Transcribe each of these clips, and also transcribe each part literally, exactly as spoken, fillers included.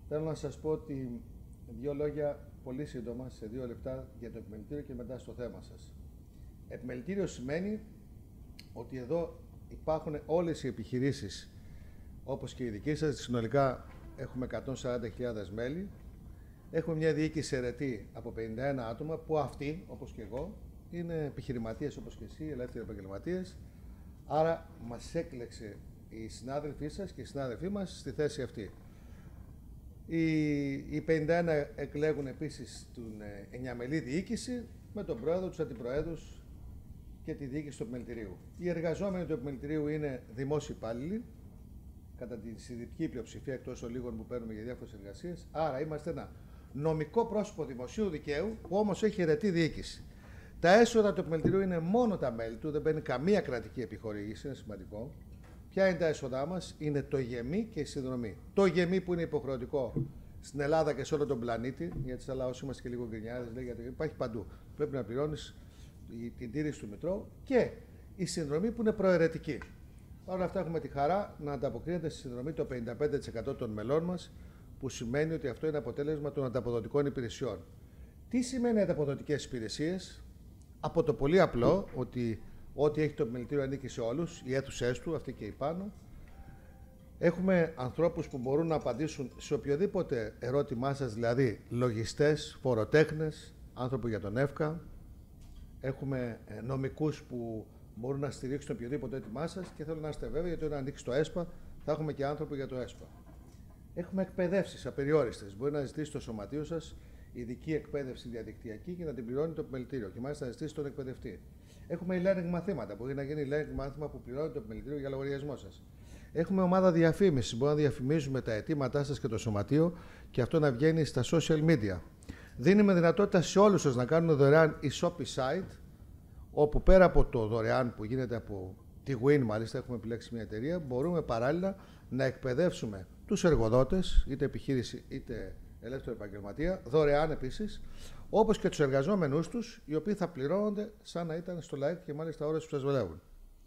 Θέλω να σας πω ότι δύο λόγια πολύ σύντομα, σε δύο λεπτά, για το επιμελητήριο και μετά στο θέμα σας. Επιμελητήριο σημαίνει ότι εδώ υπάρχουν όλες οι επιχειρήσεις, όπως και οι δική σας. Συνολικά έχουμε εκατόν σαράντα χιλιάδες μέλη. Έχουμε μια διοίκηση αιρετή από πενήντα ένα άτομα, που αυτοί, όπως και εγώ, είναι επιχειρηματίες όπως και εσύ, ελεύθεροι επαγγελματίες. Άρα μας έκλεξε οι συνάδελφοί σας και οι συνάδελφοί μας στη θέση αυτή. Οι, οι πενήντα ένα εκλέγουν επίσης την εννιαμελή διοίκηση με τον πρόεδρο, τους αντιπροέδρους και τη διοίκηση του επιμελητηρίου. Οι εργαζόμενοι του επιμελητηρίου είναι δημόσιοι υπάλληλοι, κατά τη συντριπτική πλειοψηφία, εκτός των λίγων που παίρνουμε για διάφορες εργασίες. Άρα είμαστε ένα νομικό πρόσωπο δημοσίου δικαίου, που όμως έχει αιρετή διοίκηση. Τα έσοδα του επιμελητηρίου είναι μόνο τα μέλη του, δεν παίρνει καμία κρατική επιχορήγηση, είναι σημαντικό. Ποια είναι τα έσοδά μας? Είναι το γεμί και η συνδρομή. Το γεμί, που είναι υποχρεωτικό στην Ελλάδα και σε όλο τον πλανήτη, γιατί σε Ελλάδα όσοι είμαστε και λίγο γκρινιάδες, λέει, γιατί υπάρχει παντού. Πρέπει να πληρώνεις την τήρηση του Μητρώου, και η συνδρομή, που είναι προαιρετική. Παρ' όλα αυτά έχουμε τη χαρά να ανταποκρίνεται στη συνδρομή το πενήντα πέντε τοις εκατό των μελών μας, που σημαίνει ότι αυτό είναι αποτέλεσμα των ανταποδοτικών υπηρεσιών. Τι σημαίνει ανταποδοτικές υπηρεσίες? Από το πολύ απλό ότι ό,τι έχει το επιμελητήριο ανήκει σε όλους, οι αίθουσές του, αυτή και η πάνω. Έχουμε ανθρώπους που μπορούν να απαντήσουν σε οποιοδήποτε ερώτημά σας, δηλαδή λογιστές, φοροτέχνες, άνθρωποι για τον ΕΦΚΑ. Έχουμε νομικούς που μπορούν να στηρίξουν οποιοδήποτε έτοιμά σας, και θέλω να είστε βέβαιοι, γιατί όταν ανοίξει το ΕΣΠΑ θα έχουμε και άνθρωποι για το ΕΣΠΑ. Έχουμε εκπαιδεύσεις απεριόριστες. Μπορεί να ζητήσει το σωματείο σας ειδική εκπαίδευση διαδικτυακή και να την πληρώνει το επιμελητήριο, και μάλιστα να ζητήσει τον εκπαιδευτή. Έχουμε e-learning μαθήματα. Μπορεί να γίνει e-learning μάθημα που πληρώνει το επιμελητήριο για λογαριασμό σας. Έχουμε ομάδα διαφήμισης. Μπορούμε να διαφημίζουμε τα αιτήματά σας και το σωματείο, και αυτό να βγαίνει στα social media. Δίνουμε δυνατότητα σε όλους σας να κάνουν δωρεάν e-shop site, όπου πέρα από το δωρεάν που γίνεται από τη Win, μάλιστα έχουμε επιλέξει μια εταιρεία, μπορούμε παράλληλα να εκπαιδεύσουμε τους εργοδότες, είτε επιχείρηση είτε ελεύθερο επαγγελματία, δωρεάν επίσης, όπως και τους εργαζόμενούς τους, οι οποίοι θα πληρώνονται σαν να ήταν στο ΛΑΕΚ και μάλιστα ώρες που σας βολεύουν.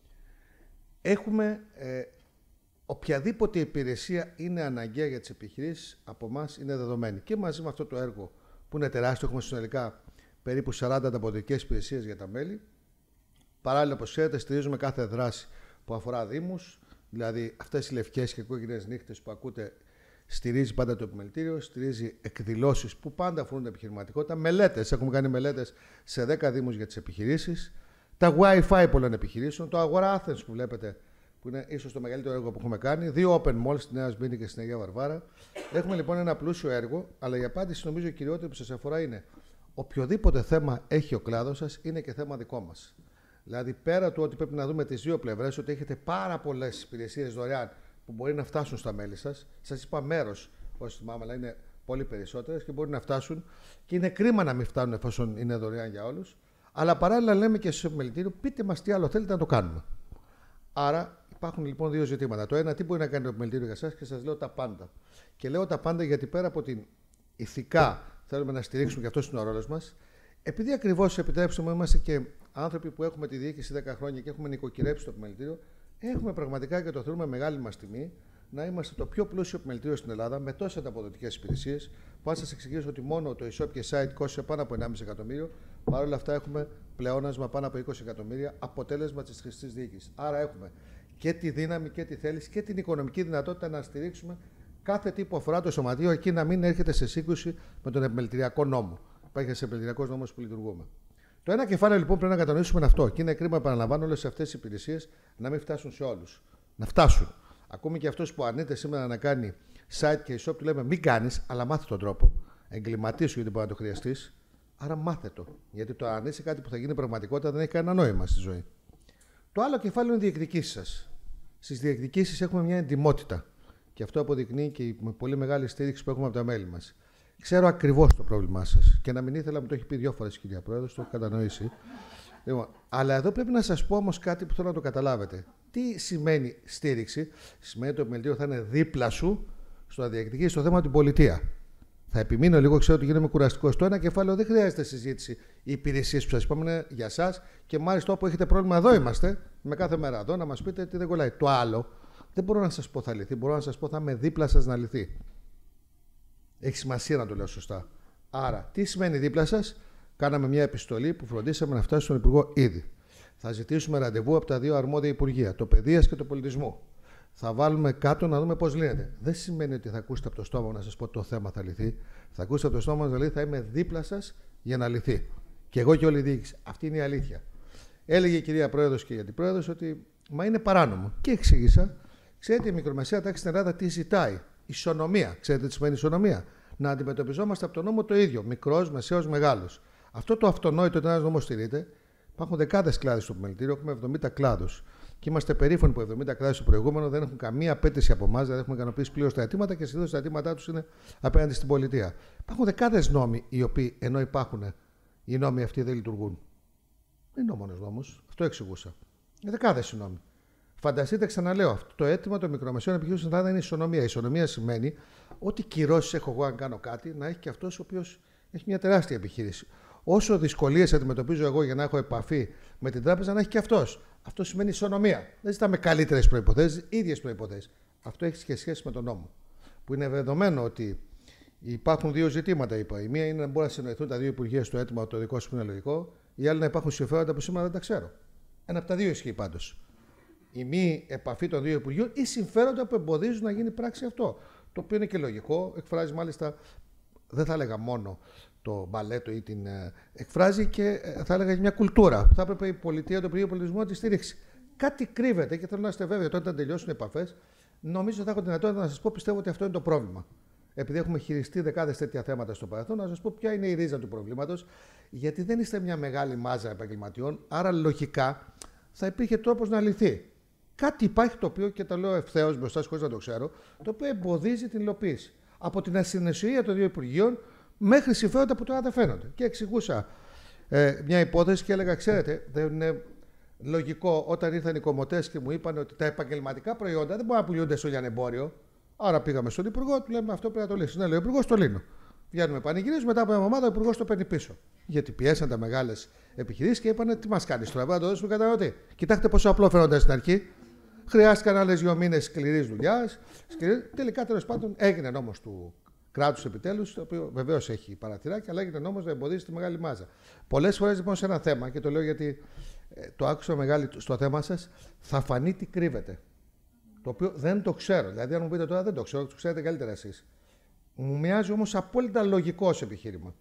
Έχουμε ε, οποιαδήποτε υπηρεσία είναι αναγκαία για τις επιχειρήσεις, από εμάς είναι δεδομένη. Και μαζί με αυτό το έργο που είναι τεράστιο, έχουμε συνολικά περίπου σαράντα ανταποδοτικές υπηρεσίες για τα μέλη. Παράλληλα, όπως ξέρετε, στηρίζουμε κάθε δράση που αφορά δήμους, δηλαδή αυτές οι λευκές και κόκκινες νύχτες που ακούτε. Στηρίζει πάντα το επιμελητήριο, στηρίζει εκδηλώσεις που πάντα αφορούν την επιχειρηματικότητα, μελέτες. Έχουμε κάνει μελέτες σε δέκα δήμους για τις επιχειρήσεις, τα Wi-Fi πολλών επιχειρήσεων, το Αγορά Athens που βλέπετε, που είναι ίσως το μεγαλύτερο έργο που έχουμε κάνει, δύο open malls στη Νέα Σμύρνη και στην Αγία Βαρβάρα. Έχουμε λοιπόν ένα πλούσιο έργο, αλλά η απάντηση νομίζω η κυριότερη που σας αφορά είναι οποιοδήποτε θέμα έχει ο κλάδος σας είναι και θέμα δικό μας. Δηλαδή, πέρα του ότι πρέπει να δούμε τις δύο πλευρές, ότι έχετε πάρα πολλές υπηρεσίες δωρεάν που μπορεί να φτάσουν στα μέλη σας. Σας είπα μέρος, όσοι θυμάμαι, αλλά είναι πολύ περισσότερες και μπορεί να φτάσουν, και είναι κρίμα να μην φτάνουν εφόσον είναι δωρεάν για όλους. Αλλά παράλληλα λέμε και στο επιμελητήριο, πείτε μας τι άλλο θέλετε να το κάνουμε. Άρα υπάρχουν λοιπόν δύο ζητήματα. Το ένα, τι μπορεί να κάνει το επιμελητήριο για εσάς, και σας λέω τα πάντα. Και λέω τα πάντα γιατί πέρα από την ηθικά θέλουμε να στηρίξουμε, και αυτό είναι ο ρόλος μας, επειδή ακριβώς, επιτρέψτε μου, είμαστε και άνθρωποι που έχουμε τη διοίκηση δέκα χρόνια και έχουμε νοικοκυρέψει το επιμελητήριο. Έχουμε πραγματικά, και το θεωρούμε μεγάλη μας τιμή, να είμαστε το πιο πλούσιο επιμελητήριο στην Ελλάδα, με τόσες ανταποδοτικές υπηρεσίες, που αν σας εξηγήσω ότι μόνο το e-shop και site κόστησε πάνω από ενάμιση εκατομμύριο, παρόλα αυτά έχουμε πλεόνασμα πάνω από είκοσι εκατομμύρια, αποτέλεσμα της χρηστής διοίκησης. Άρα έχουμε και τη δύναμη και τη θέληση και την οικονομική δυνατότητα να στηρίξουμε κάθε τι που αφορά το σωματείο, εκεί να μην έρχεται σε σύγκρουση με τον επιμελητηριακό νόμο. Υπάρχει ένας επιμελητηριακός νόμος που λειτουργούμε. Το ένα κεφάλαιο λοιπόν πρέπει να κατανοήσουμε είναι αυτό. Και είναι κρίμα, επαναλαμβάνω, όλες αυτές τις υπηρεσίες να μην φτάσουν σε όλους. Να φτάσουν. Ακόμη και αυτός που αρνείται σήμερα να κάνει site και e-shop, του λέμε μην κάνεις, αλλά μάθε τον τρόπο. Εγκληματίσου, γιατί μπορεί να το χρειαστείς. Άρα μάθε το. Γιατί το αρνείσαι κάτι που θα γίνει πραγματικότητα δεν έχει κανένα νόημα στη ζωή. Το άλλο κεφάλαιο είναι οι διεκδικήσεις σας. Στις διεκδικήσεις έχουμε μια εντιμότητα. Και αυτό αποδεικνύει και η πολύ μεγάλη στήριξη που έχουμε από τα μέλη μας. Ξέρω ακριβώς το πρόβλημά σας. Και να μην ήθελα, μου το έχει πει δύο φορές, κυρία Πρόεδρος, το έχω κατανοήσει. Λοιπόν, αλλά εδώ πρέπει να σας πω όμως κάτι που θέλω να το καταλάβετε. Τι σημαίνει στήριξη? Σημαίνει ότι το επιμελητήριο θα είναι δίπλα σου στο να διεκδικήσεις το θέμα του πολιτεία. Θα επιμείνω λίγο, ξέρω ότι γίνομαι κουραστικός. Το ένα κεφάλαιο δεν χρειάζεται συζήτηση. Οι υπηρεσίες που σας είπαμε είναι για εσάς, και μάλιστα όπου έχετε πρόβλημα, εδώ είμαστε, με κάθε μέρα εδώ, να μας πείτε τι δεν κολλάει. Το άλλο δεν μπορώ να σας πω θα λυθεί, μπορώ να σας πω θα είμαι δίπλα σας να λυθεί. Έχει σημασία να το λέω σωστά. Άρα, τι σημαίνει δίπλα σας? Κάναμε μια επιστολή που φροντίσαμε να φτάσει στον Υπουργό ήδη. Θα ζητήσουμε ραντεβού από τα δύο αρμόδια Υπουργεία, το Παιδείας και το Πολιτισμού. Θα βάλουμε κάτω να δούμε πώς λύνεται. Δεν σημαίνει ότι θα ακούσετε από το στόμα μου να σας πω το θέμα θα λυθεί. Θα ακούσετε από το στόμα μου να λυθεί, θα είμαι δίπλα σας για να λυθεί. Και εγώ και όλη η διοίκηση. Αυτή είναι η αλήθεια. Έλεγε η κυρία Πρόεδρος και η Αντιπρόεδρος ότι μα είναι παράνομο. Και εξήγησα, ξέρετε, η μικρομεσαία τάξη στην Ελλάδα τι ζητάει? Ισονομία. Ξέρετε τι σημαίνει ισονομία? Να αντιμετωπιζόμαστε από τον νόμο το ίδιο. Μικρός, μεσαίος, μεγάλος. Αυτό το αυτονόητο ότι ένας νόμος στηρείται. Υπάρχουν δεκάδες κλάδοι στο επιμελητήριο, έχουμε εβδομήντα κλάδους. Και είμαστε περήφανοι που εβδομήντα κλάδοι στο προηγούμενο δεν έχουν καμία απέτηση από εμάς, δεν έχουμε ικανοποιήσει πλήρως τα αιτήματα και συνήθως τα αιτήματά τους είναι απέναντι στην πολιτεία. Υπάρχουν δεκάδες νόμοι οι οποίοι ενώ υπάρχουν, οι νόμοι αυτοί δεν λειτουργούν. Δεν είναι ο μόνος νόμος, αυτό εξηγούσα. Δεκάδες οι νόμοι. Φανταστείτε, ξαναλέω, αυτό το αίτημα των μικρομεσαίων επιχειρήσεων στην Ελλάδα είναι η ισονομία. Η ισονομία σημαίνει ότι κυρώσεις έχω εγώ αν κάνω κάτι, να έχει και αυτός ο οποίος έχει μια τεράστια επιχείρηση. Όσο δυσκολίες αντιμετωπίζω εγώ για να έχω επαφή με την τράπεζα, να έχει και αυτός. Αυτό σημαίνει ισονομία. Δεν ζητάμε καλύτερες προϋποθέσεις, ίδιες προϋποθέσεις. Αυτό έχει και σχέση με τον νόμο. Που είναι δεδομένο ότι υπάρχουν δύο ζητήματα, είπα. Η μία είναι να μπορούν να συνοηθούν τα δύο υπουργεία στο αίτημα, το δικό σου που είναι λογικό. Η άλλη να υπάρχουν συμφέροντα που σήμερα δεν τα ξέρω. Ένα από τα δύο ισχύει πάντως. Η μη επαφή των δύο υπουργείων ή συμφέροντα που εμποδίζουν να γίνει πράξη αυτό. Το οποίο είναι και λογικό. Εκφράζει μάλιστα, δεν θα έλεγα μόνο το μπαλέτο ή την. Ε, εκφράζει και ε, θα έλεγα μια κουλτούρα που θα έπρεπε η πολιτεία, το Υπουργείο Πολιτισμού να τη στηρίξει. Κάτι κρύβεται και θέλω να είστε βέβαιοι ότι όταν τελειώσουν οι επαφές, νομίζω θα έχω δυνατότητα να σας πω, πιστεύω ότι αυτό είναι το πρόβλημα. Επειδή έχουμε χειριστεί δεκάδες τέτοια θέματα στο παρελθόν, να σας πω ποια είναι η ρίζα του προβλήματος. Γιατί δεν είστε μια μεγάλη μάζα επαγγελματιών, άρα λογικά θα υπήρχε τρόπος να λυθεί. Κάτι υπάρχει το οποίο, και το λέω ευθέως μπροστά χωρίς να το ξέρω, το οποίο εμποδίζει την υλοποίηση. Από την ασυνεσία των δύο Υπουργείων μέχρι συμφέροντα που τώρα δεν φαίνονται. Και εξηγούσα ε, μια υπόθεση και έλεγα: ξέρετε, δεν είναι λογικό όταν ήρθαν οι κομμωτές και μου είπαν ότι τα επαγγελματικά προϊόντα δεν μπορούν να πουλούνται στο λιανεμπόριο. Άρα πήγαμε στον Υπουργό, του λέμε: αυτό πρέπει να το λύσει. Ναι, λέει ο Υπουργός, το λύνω. Βγαίνουμε πανηγυρίζουμε, μετά από μια εβδομάδα ο Υπουργός το παίρνει πίσω. Γιατί πιέσαν τα μεγάλες επιχειρήσεις και είπαν: τι μας κάνει τώρα, να το δώσουμε καταναλωτή. Κοιτάξτε πόσο απλό φαίνονταν στην αρχή. Χρειάστηκαν άλλες δύο μήνες σκληρής δουλειάς. Σκληρή... Τελικά, τέλος πάντων, έγινε νόμος του κράτους επιτέλους, το οποίο βεβαίως έχει παρατηράκια, αλλά έγινε νόμος να εμποδίσει τη μεγάλη μάζα. Πολλές φορές λοιπόν σε ένα θέμα, και το λέω γιατί ε, το άκουσα μεγάλη στο θέμα σας, θα φανεί τι κρύβεται. Το οποίο δεν το ξέρω. Δηλαδή, αν μου πείτε τώρα, δεν το ξέρω, το ξέρετε καλύτερα εσείς. Μου μοιάζει όμως απόλυτα λογικό ως επιχείρημα.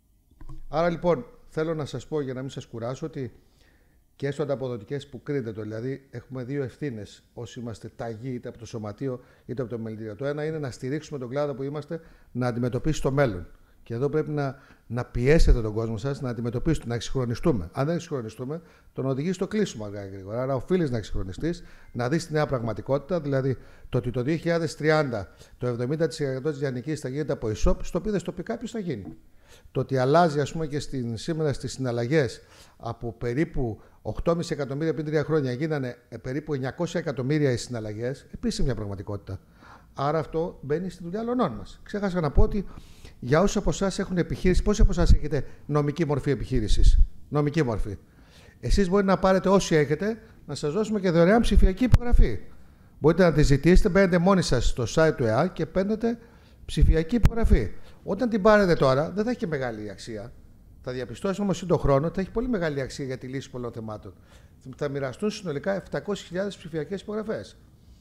Άρα λοιπόν, θέλω να σας πω για να μην σας κουράσω ότι και στο ανταποδοτικές που κρίνεται το, δηλαδή έχουμε δύο ευθύνες όσοι είμαστε ταγοί είτε από το σωματείο είτε από το επιμελητήριο. Το ένα είναι να στηρίξουμε τον κλάδο που είμαστε να αντιμετωπίσει το μέλλον. Και εδώ πρέπει να, να πιέσετε τον κόσμο σας να αντιμετωπίσετε, να εξυγχρονιστούμε. Αν δεν εξυγχρονιστούμε, τον οδηγεί στο κλείσιμο αργά ή γρήγορα. Άρα, οφείλεις να εξυγχρονιστείς, να δεις τη νέα πραγματικότητα, δηλαδή το ότι το δύο χιλιάδες τριάντα το εβδομήντα τοις εκατό της λιανικής θα γίνεται από e-shop, στο οποίο τοπικά ποιος θα γίνει. Το ότι αλλάζει, ας πούμε, και στην, σήμερα στις συναλλαγές από περίπου οκτώ κόμμα πέντε εκατομμύρια πριν τρία χρόνια γίνανε περίπου εννιακόσια εκατομμύρια οι συναλλαγές, επίσης μια πραγματικότητα. Άρα αυτό μπαίνει στη δουλειά όλων μας. Ξέχασα να πω ότι για όσους από εσάς έχουν επιχείρηση, πόσοι από εσάς έχετε νομική μορφή επιχείρησης? Νομική μορφή. Εσείς μπορείτε να πάρετε όσοι έχετε, να σας δώσουμε και δωρεάν ψηφιακή υπογραφή. Μπορείτε να τη ζητήσετε, μπαίνετε μόνοι σας στο site του ΕΑ και παίρνετε ψηφιακή υπογραφή. Όταν την πάρετε τώρα, δεν θα έχει και μεγάλη αξία. Θα διαπιστώσει όμως σύντο χρόνο ότι θα έχει πολύ μεγάλη αξία για τη λύση πολλών θεμάτων. Θα μοιραστούν συνολικά επτακόσιες χιλιάδες ψηφιακές υπογραφές.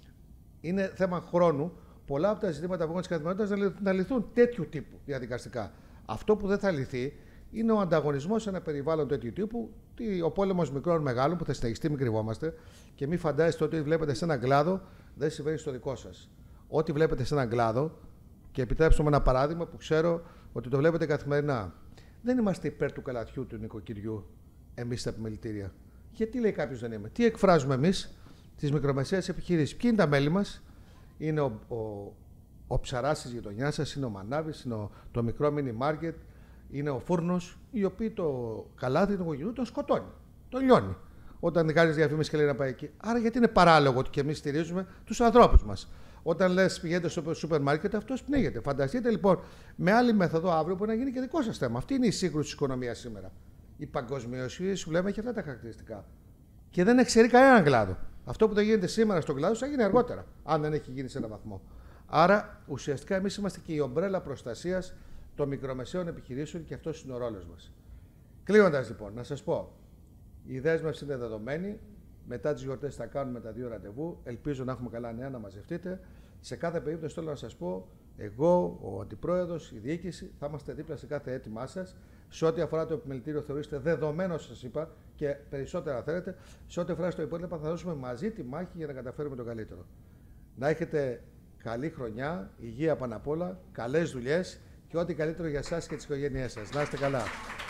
Είναι θέμα χρόνου πολλά από τα ζητήματα που έχουν τη καθημερινότητα να λυθούν τέτοιου τύπου διαδικαστικά. Αυτό που δεν θα λυθεί είναι ο ανταγωνισμός σε ένα περιβάλλον τέτοιου τύπου, ο πόλεμος μικρών μεγάλων που θα συνεχιστεί, μην κρυβόμαστε, και μην φαντάζεστε ότι βλέπετε σε έναν κλάδο δεν συμβαίνει στο δικό σας. Ό,τι βλέπετε σε έναν κλάδο, και επιτρέψτε μου ένα παράδειγμα που ξέρω ότι το βλέπετε καθημερινά. Δεν είμαστε υπέρ του καλαθιού του νοικοκυριού εμείς στα επιμελητήρια. Γιατί λέει κάποιος δεν είμαι? Τι εκφράζουμε εμείς? Τις μικρομεσαίες επιχειρήσεις. Ποιοι είναι τα μέλη μας? Είναι ο, ο, ο ψαράς της γειτονιάς σας, είναι ο μανάβης, είναι ο, το μικρό μίνι μάρκετ, είναι ο φούρνος, οι οποίοι το καλάθι του νοικοκυριού τον σκοτώνει, τον λιώνει. Όταν κάνει διαφήμιση και λέει να πάει εκεί. Άρα γιατί είναι παράλογο ότι και εμείς στηρίζουμε τους ανθρώπους μας? Όταν λες πηγαίνετε στο σούπερ μάρκετ, αυτός πνίγεται. Φανταστείτε λοιπόν με άλλη μέθοδο αύριο μπορεί να γίνει και δικό σας θέμα. Αυτή είναι η σύγκρουση της οικονομίας σήμερα. Η παγκοσμιοποίηση, σου λέμε, έχει αυτά τα χαρακτηριστικά. Και δεν εξαιρεί κανέναν κλάδο. Αυτό που δεν γίνεται σήμερα στον κλάδο θα γίνει αργότερα, αν δεν έχει γίνει σε έναν βαθμό. Άρα, ουσιαστικά, εμείς είμαστε και η ομπρέλα προστασίας των μικρομεσαίων επιχειρήσεων και αυτός είναι ο ρόλος μας. Κλείνοντας, λοιπόν, να σας πω, η δέσμευση είναι δεδομένη. Μετά τις γιορτές θα κάνουμε τα δύο ραντεβού. Ελπίζω να έχουμε καλά νέα, να μαζευτείτε. Σε κάθε περίπτωση, θέλω να σας πω, εγώ, ο Αντιπρόεδρος, η διοίκηση, θα είμαστε δίπλα σε κάθε αίτημά σας. Σε ό,τι αφορά το επιμελητήριο, θεωρήστε δεδομένο, σας είπα, και περισσότερα θέλετε. Σε ό,τι αφορά στο υπόλοιπο, θα δώσουμε μαζί τη μάχη για να καταφέρουμε το καλύτερο. Να έχετε καλή χρονιά, υγεία πάνω απ' όλα, καλές δουλειές και ό,τι καλύτερο για εσάς και τις οικογένειές σας. Να είστε καλά.